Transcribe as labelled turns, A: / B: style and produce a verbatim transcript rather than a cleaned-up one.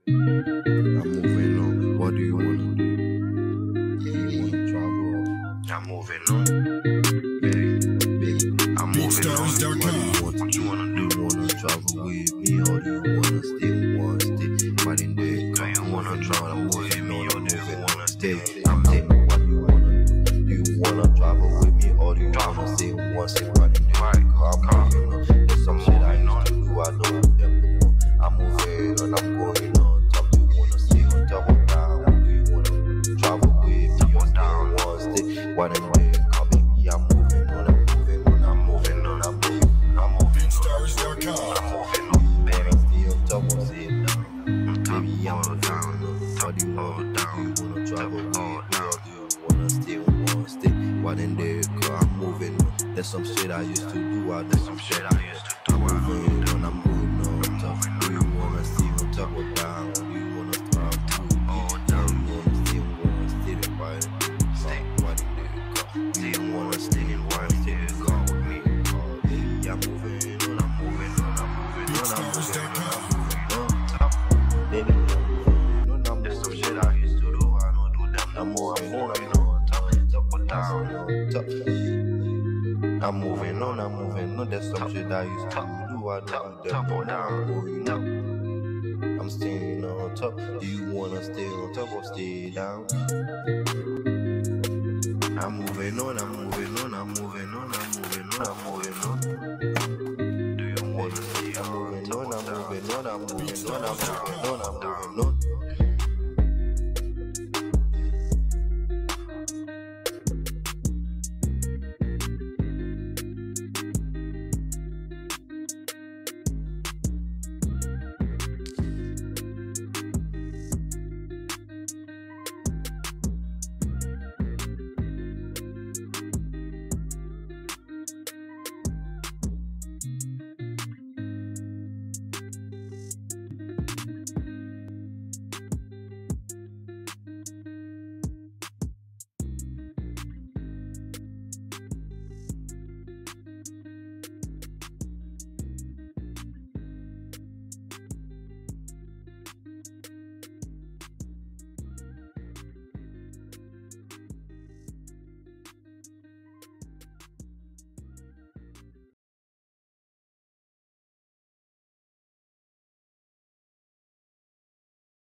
A: I'm moving on. What do you wanna do? Do you wanna travel?
B: I'm moving on. Baby, baby, I'm moving on.
A: What do you want?
B: What you wanna do?
A: Do you wanna travel with me or do you wanna stay one stay? Right in there.
B: Do you wanna travel with me or do you wanna stay?
A: I'm saying, what do you wanna do? Do you wanna travel with me or do you wanna stay one stay? Right in there. I'm moving on. There's some shit I used to do. I don't want them no more. I'm moving on. I'm going on top. Do you wanna stay on top or down? Do you wanna travel with me or down one stay? Right in there. Come baby, I'm moving on. I'm moving on. I'm moving on. I'm moving on. I'm moving on.
B: I'm moving on, baby.
A: Stay on top or stay down? Baby, I'm moving on. What do you wanna do?
B: down.
A: Do you wanna travel with me or do you wanna stay on one stay? Right in there, cause I'm moving on. There's some shit I used to do. I do some shit I used to do. I'm moving on. I'm moving on top. Do you wanna stay on top or down? Do you wanna travel with me? Do you wanna stay on one stay? Right in there, stay right in there, cause
B: Do you wanna stay in one stay? Go with me.
A: baby, I'm moving on. I'm moving on. I'm moving on. I'm moving on. I'm moving on.
B: Top.
A: Baby, I'm moving on. I'm
B: There's some
A: moving
B: shit
A: on.
B: I used to do. I don't do them no
A: I'm
B: more. I'm
A: moving
B: moving on. Top, top or down.
A: on top. I'm moving on, I'm moving on. That's some shit I used to do. I don't do that more now. I'm moving on. I'm staying on top. Do you wanna stay on top or stay down? I'm moving on, I'm moving on, I'm moving on, I'm moving on, I'm moving on.
B: Do you wanna stay
A: I'm
B: on
A: moving
B: top
A: on,
B: or
A: I'm
B: down?
A: moving on, I'm moving on, I'm